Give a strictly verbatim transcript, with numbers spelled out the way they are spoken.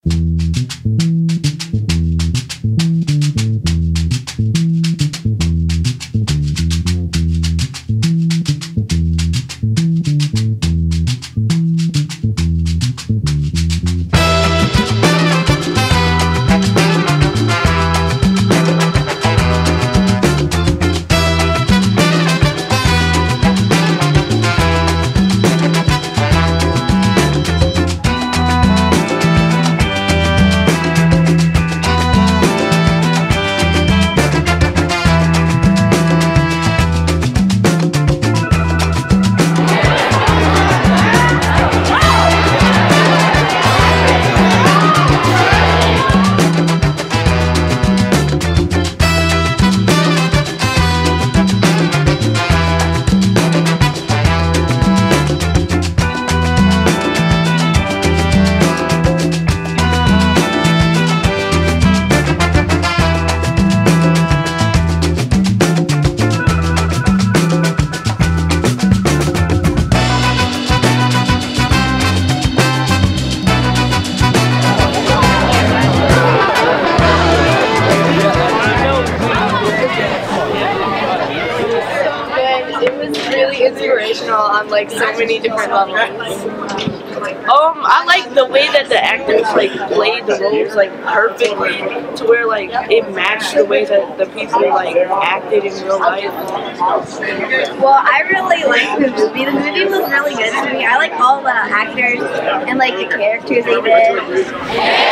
Inspirational on like so many different levels. Um, I like the way that the actors like played the roles like perfectly to where like it matched the way that the people like acted in real life. Well, I really liked the movie. The movie was really good to me. I like all the actors and like the characters they did.